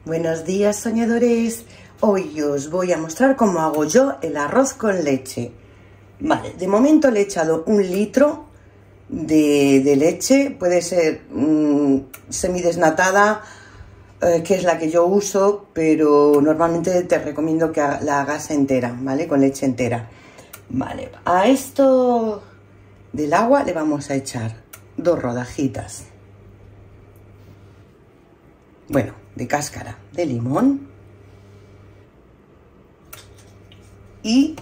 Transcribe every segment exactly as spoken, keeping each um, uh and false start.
Buenos días, soñadores. Hoy os voy a mostrar cómo hago yo el arroz con leche. Vale, de momento le he echado un litro de, de leche. Puede ser mmm, semidesnatada, eh, que es la que yo uso, pero normalmente te recomiendo que la hagas entera, ¿vale? Con leche entera. Vale, a esto del agua le vamos a echar dos rodajitas. Bueno, de cáscara de limón y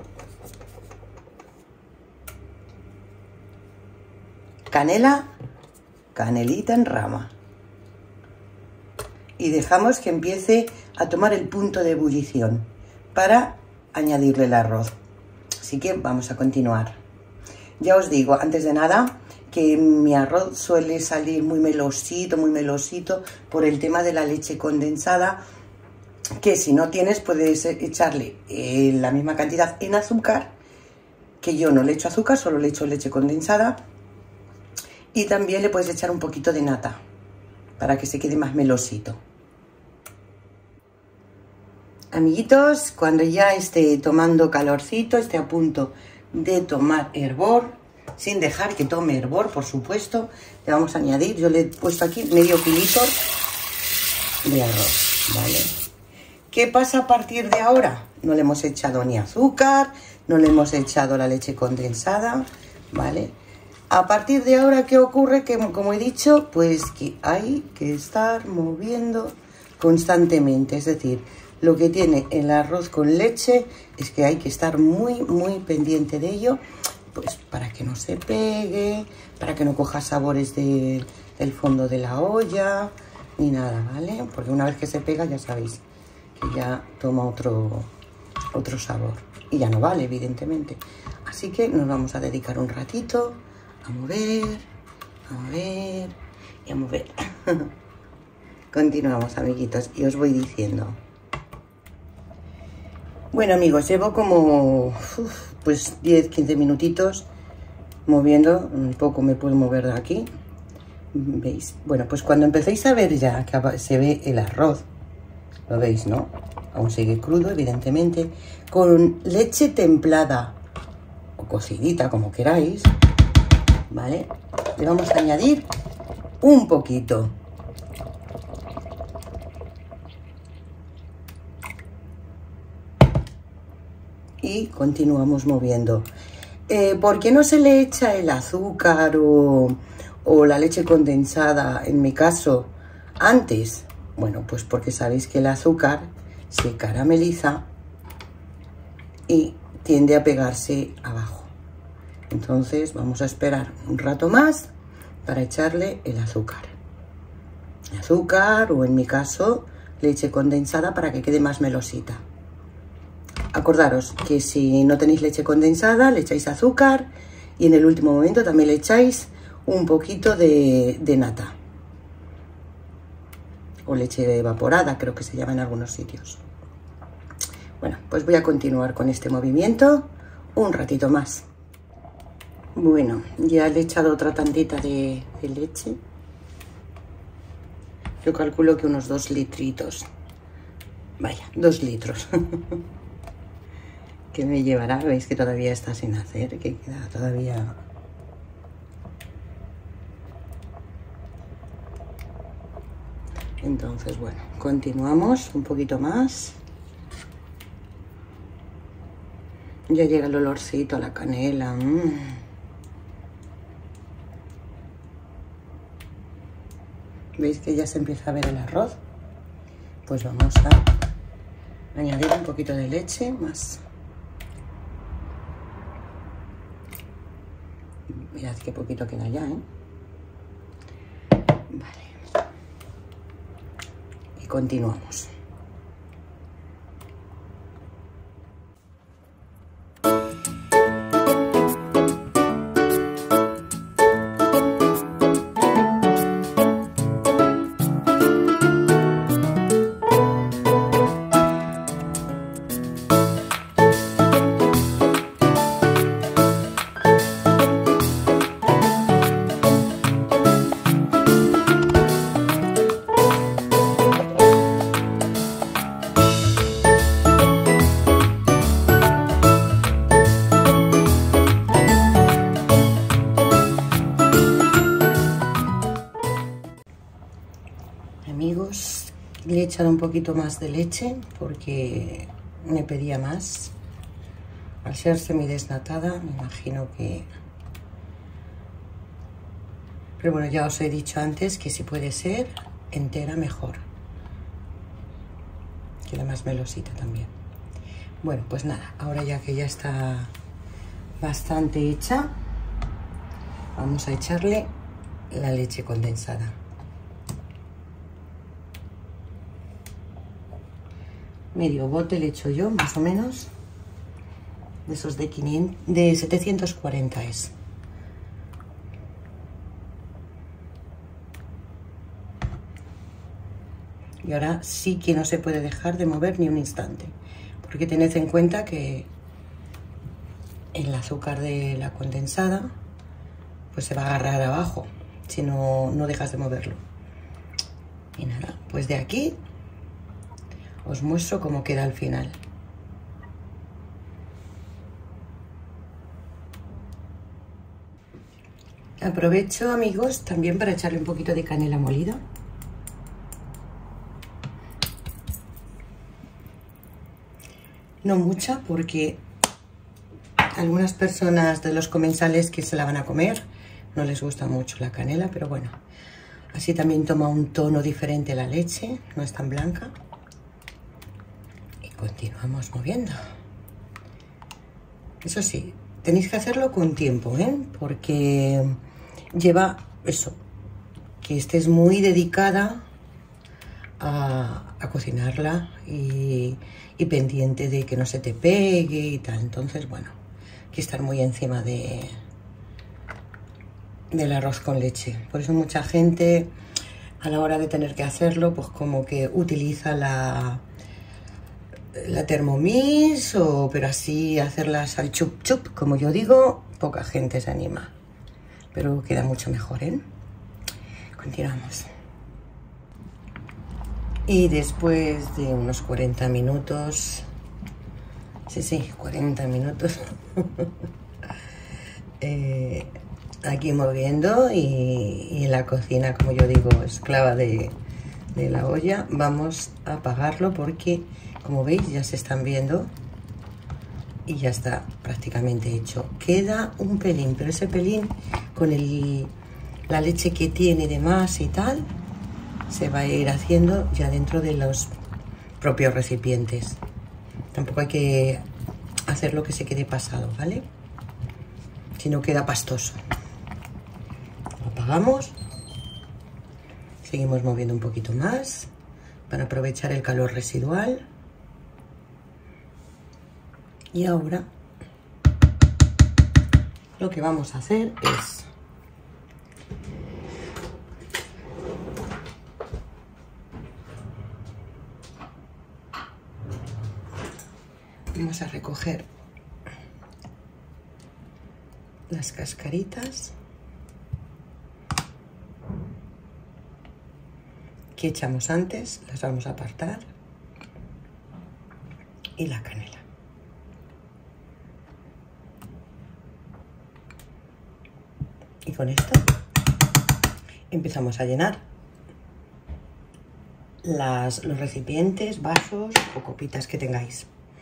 canela, canelita en rama, y dejamos que empiece a tomar el punto de ebullición para añadirle el arroz. Así que vamos a continuar. Ya os digo, antes de nada, que mi arroz suele salir muy melosito, muy melosito por el tema de la leche condensada, que si no tienes puedes echarle eh, la misma cantidad en azúcar, que yo no le echo azúcar, solo le echo leche condensada, y también le puedes echar un poquito de nata para que se quede más melosito. Amiguitos, cuando ya esté tomando calorcito, esté a punto de tomar hervor, sin dejar que tome hervor, por supuesto, le vamos a añadir, yo le he puesto aquí medio kilito de arroz, ¿vale? ¿Qué pasa a partir de ahora? No le hemos echado ni azúcar, no le hemos echado la leche condensada, ¿vale? A partir de ahora, ¿qué ocurre? Que, como he dicho, pues que hay que estar moviendo constantemente, es decir, lo que tiene el arroz con leche es que hay que estar muy, muy pendiente de ello, pues para que no se pegue, para que no coja sabores de, del fondo de la olla, ni nada, ¿vale? Porque una vez que se pega, ya sabéis que ya toma otro, otro sabor. Y ya no vale, evidentemente. Así que nos vamos a dedicar un ratito a mover, a mover y a mover. Continuamos, amiguitos, y os voy diciendo. Bueno, amigos, llevo como uf, pues diez, quince minutitos moviendo, un poco me puedo mover de aquí, ¿veis? Bueno, pues cuando empecéis a ver ya que se ve el arroz, lo veis, ¿no? Aún sigue crudo, evidentemente, con leche templada o cocidita, como queráis, ¿vale? Le vamos a añadir un poquito. Y continuamos moviendo. Eh, ¿Por qué no se le echa el azúcar o, o la leche condensada, en mi caso, antes? Bueno, pues porque sabéis que el azúcar se carameliza y tiende a pegarse abajo. Entonces vamos a esperar un rato más para echarle el azúcar. El azúcar o, en mi caso, leche condensada para que quede más melosita. Acordaros que si no tenéis leche condensada, le echáis azúcar y en el último momento también le echáis un poquito de, de nata. O leche evaporada, creo que se llama en algunos sitios. Bueno, pues voy a continuar con este movimiento un ratito más. Bueno, ya le he echado otra tantita de, de leche. Yo calculo que unos dos litritos. Vaya, dos litros. Que me llevará, veis que todavía está sin hacer, que queda todavía. Entonces, bueno, continuamos un poquito más. Ya llega el olorcito a la canela. Mm. ¿Veis que ya se empieza a ver el arroz? Pues vamos a añadir un poquito de leche más. Mirad qué poquito queda ya, ¿eh? Vale. Y continuamos. amigos, le he echado un poquito más de leche porque me pedía más. Al ser semidesnatada, me imagino que... Pero bueno, ya os he dicho antes que si puede ser entera, mejor. Queda más melosita también. Bueno, pues nada, ahora ya que ya está bastante hecha, vamos a echarle la leche condensada. Medio bote le echo yo, más o menos. De esos de quinientos, de setecientos cuarenta es. Y ahora sí que no se puede dejar de mover ni un instante, porque tened en cuenta que el azúcar de la condensada pues se va a agarrar abajo si no, no dejas de moverlo. Y nada, pues de aquí os muestro cómo queda al final. Aprovecho, amigos, también para echarle un poquito de canela molida. No mucha, porque algunas personas de los comensales que se la van a comer no les gusta mucho la canela, pero bueno, así también toma un tono diferente la leche, no es tan blanca. Y continuamos moviendo. Eso sí, tenéis que hacerlo con tiempo, ¿eh? Porque lleva eso, que estés muy dedicada a, a cocinarla y, y pendiente de que no se te pegue y tal. Entonces, bueno, hay que estar muy encima de del arroz con leche. Por eso mucha gente a la hora de tener que hacerlo, pues como que utiliza la la Thermomix, o pero así hacerlas al chup chup, como yo digo, poca gente se anima, pero queda mucho mejor, ¿eh? Continuamos. Y después de unos cuarenta minutos, sí, sí, cuarenta minutos, eh, aquí moviendo y, y en la cocina, como yo digo, esclava de, de la olla, vamos a apagarlo porque, como veis, ya se están viendo y ya está prácticamente hecho. Queda un pelín, pero ese pelín con el, la leche que tiene de más y tal, se va a ir haciendo ya dentro de los propios recipientes. Tampoco hay que hacerlo que se quede pasado, ¿vale? Si no queda pastoso. Lo apagamos. Seguimos moviendo un poquito más para aprovechar el calor residual. Y ahora lo que vamos a hacer es vamos a recoger las cascaritas que echamos antes, las vamos a apartar, y la canela. Y con esto empezamos a llenar las, los recipientes, vasos o copitas que tengáis.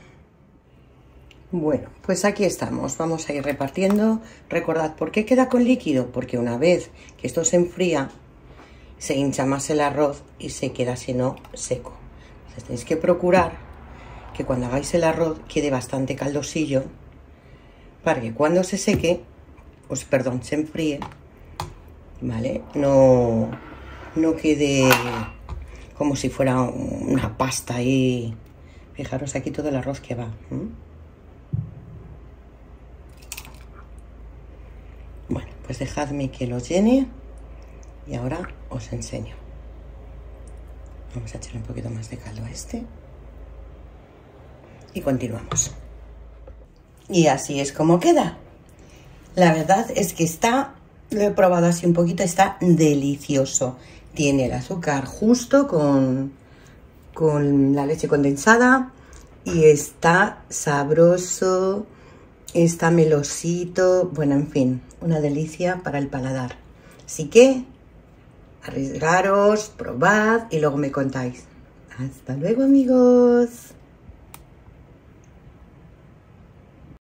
Bueno, pues aquí estamos, vamos a ir repartiendo. Recordad, ¿por qué queda con líquido? Porque una vez que esto se enfría, se hincha más el arroz y se queda, si no, seco. Entonces tenéis que procurar que cuando hagáis el arroz quede bastante caldosillo, para que cuando se seque, pues perdón, se enfríe, ¿vale? No, no quede como si fuera una pasta ahí. Fijaros aquí todo el arroz que va. ¿eh? Bueno, pues dejadme que lo llene y ahora os enseño. Vamos a echar un poquito más de caldo a este y continuamos. Y así es como queda. La verdad es que está, lo he probado así un poquito, está delicioso. Tiene el azúcar justo con, con la leche condensada y está sabroso, está melosito, bueno, en fin, una delicia para el paladar. Así que Arriesgaros, probad y luego me contáis. Hasta luego, amigos.